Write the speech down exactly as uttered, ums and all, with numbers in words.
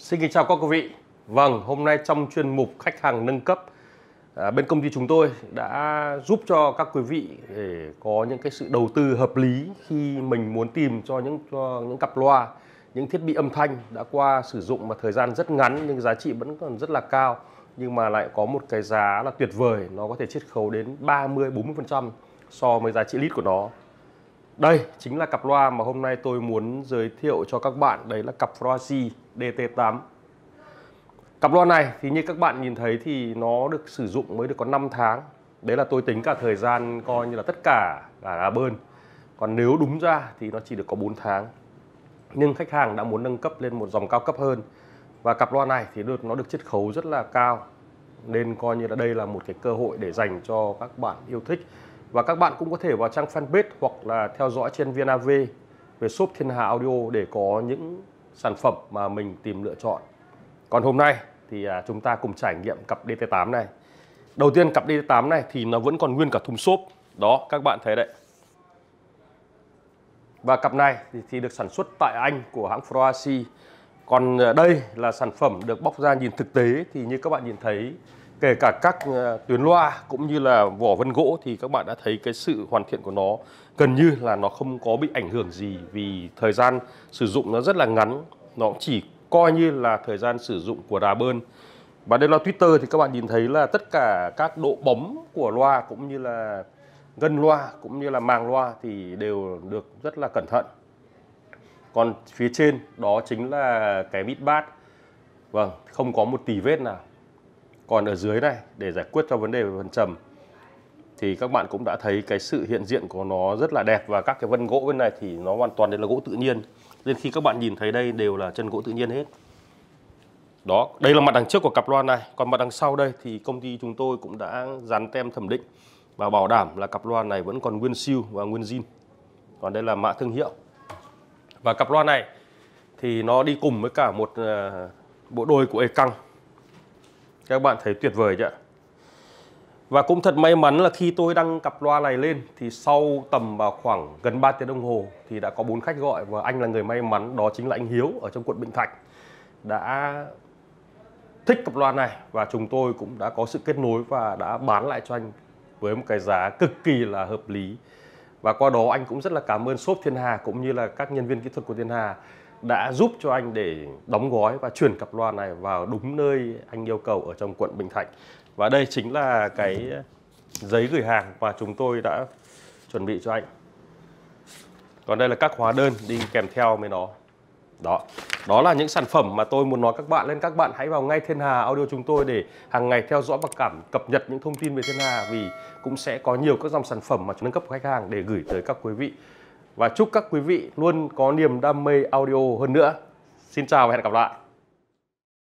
Xin kính chào các quý vị. Vâng, hôm nay trong chuyên mục khách hàng nâng cấp, à, bên công ty chúng tôi đã giúp cho các quý vị để có những cái sự đầu tư hợp lý khi mình muốn tìm cho những cho những cặp loa, những thiết bị âm thanh đã qua sử dụng mà thời gian rất ngắn nhưng giá trị vẫn còn rất là cao, nhưng mà lại có một cái giá là tuyệt vời, nó có thể chiết khấu đến ba mươi bốn mươi phần trăm so với giá trị lít của nó. Đây chính là cặp loa mà hôm nay tôi muốn giới thiệu cho các bạn, đấy là cặp Froasi D T tám. Cặp loa này thì như các bạn nhìn thấy thì nó được sử dụng mới được có năm tháng. Đấy là tôi tính cả thời gian coi như là tất cả cả là bơn. Còn nếu đúng ra thì nó chỉ được có bốn tháng. Nhưng khách hàng đã muốn nâng cấp lên một dòng cao cấp hơn. Và cặp loa này thì được nó được chiết khấu rất là cao. Nên coi như là đây là một cái cơ hội để dành cho các bạn yêu thích. Và các bạn cũng có thể vào trang fanpage hoặc là theo dõi trên vê en a vê về shop Thiên Hà Audio để có những sản phẩm mà mình tìm lựa chọn. Còn hôm nay thì chúng ta cùng trải nghiệm cặp D T tám này. Đầu tiên cặp D T tám này thì nó vẫn còn nguyên cả thùng xốp. Đó, các bạn thấy đấy. Và cặp này thì, thì được sản xuất tại Anh của hãng Froasi. Còn đây là sản phẩm được bóc ra nhìn thực tế thì như các bạn nhìn thấy, kể cả các tuyến loa cũng như là vỏ vân gỗ thì các bạn đã thấy cái sự hoàn thiện của nó gần như là nó không có bị ảnh hưởng gì, vì thời gian sử dụng nó rất là ngắn, nó chỉ coi như là thời gian sử dụng của đà bơn. Và đây là tweeter thì các bạn nhìn thấy là tất cả các độ bóng của loa cũng như là gân loa cũng như là màng loa thì đều được rất là cẩn thận. Còn phía trên đó chính là cái mid bass. Vâng, không có một tì vết nào. Còn ở dưới này để giải quyết cho vấn đề về phần trầm thì các bạn cũng đã thấy cái sự hiện diện của nó rất là đẹp, và các cái vân gỗ bên này thì nó hoàn toàn là gỗ tự nhiên. Nên khi các bạn nhìn thấy đây đều là chân gỗ tự nhiên hết. Đó, đây là mặt đằng trước của cặp loa này. Còn mặt đằng sau đây thì công ty chúng tôi cũng đã dán tem thẩm định và bảo đảm là cặp loa này vẫn còn nguyên siêu và nguyên zin. Còn đây là mã thương hiệu. Và cặp loa này thì nó đi cùng với cả một uh, bộ đôi của E-Căng. Các bạn thấy tuyệt vời chưa? Và cũng thật may mắn là khi tôi đăng cặp loa này lên thì sau tầm vào khoảng gần ba tiếng đồng hồ thì đã có bốn khách gọi, và anh là người may mắn, đó chính là anh Hiếu ở trong quận Bình Thạnh, đã thích cặp loa này và chúng tôi cũng đã có sự kết nối và đã bán lại cho anh với một cái giá cực kỳ là hợp lý. Và qua đó anh cũng rất là cảm ơn shop Thiên Hà cũng như là các nhân viên kỹ thuật của Thiên Hà đã giúp cho anh để đóng gói và chuyển cặp loa này vào đúng nơi anh yêu cầu ở trong quận Bình Thạnh. Và đây chính là cái giấy gửi hàng mà chúng tôi đã chuẩn bị cho anh. Còn đây là các hóa đơn đi kèm theo với nó. Đó, đó là những sản phẩm mà tôi muốn nói các bạn. Nên các bạn hãy vào ngay Thiên Hà Audio chúng tôi để hàng ngày theo dõi và cảm cập nhật những thông tin về Thiên Hà, vì cũng sẽ có nhiều các dòng sản phẩm mà nâng cấp của khách hàng để gửi tới các quý vị. Và chúc các quý vị luôn có niềm đam mê audio hơn nữa. Xin chào và hẹn gặp lại.